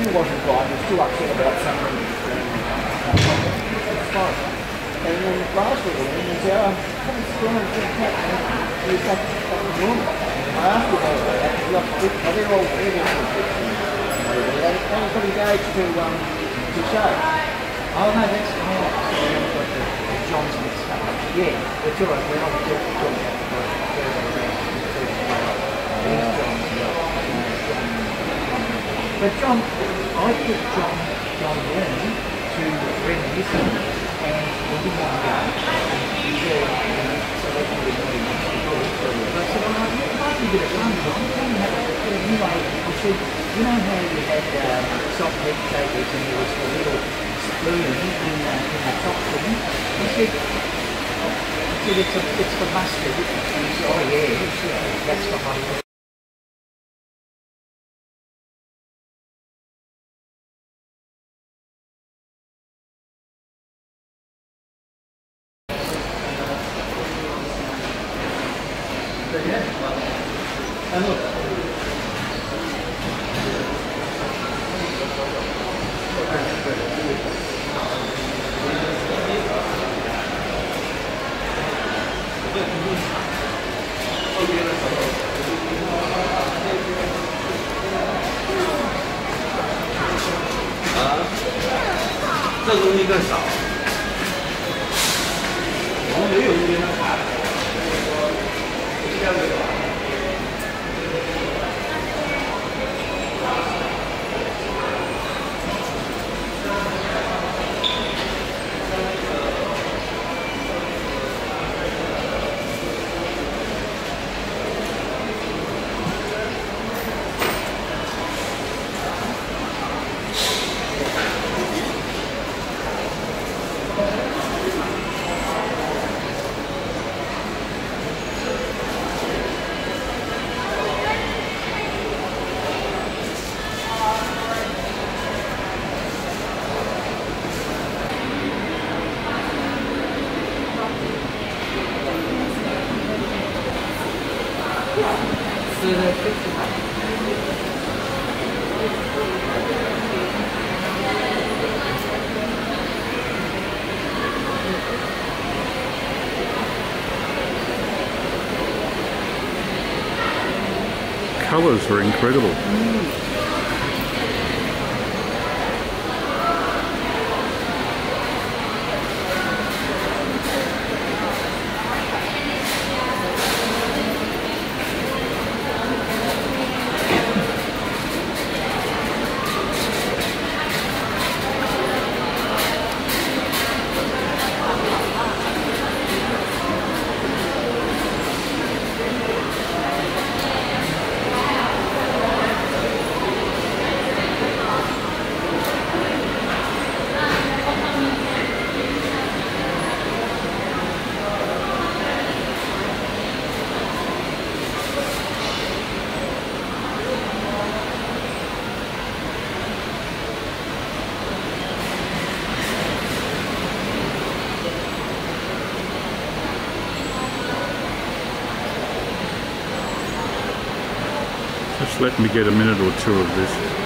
still wasn't right. He was still upset about something. And then last week he said, "Oh, I'm still on the cat." He was back to normal. I asked him about that. They're all got engaged to show. Oh no, that's John's mixed up. Yeah, that's all right. We're not talking about but John, I took John Brown to reminisce and he didn't want to go. He said, so they can be very much to do. But I said, oh, I can get it done, John. Anyway, I said, you know how you had soft head shakers and there was a little spoon in the top thing? I said, it's for mustard. And he said, oh yeah, that's for mustard. And look. 这东西更少，我们没有一边的卡，这样子。 Colours are incredible. Just let me get a minute or two of this.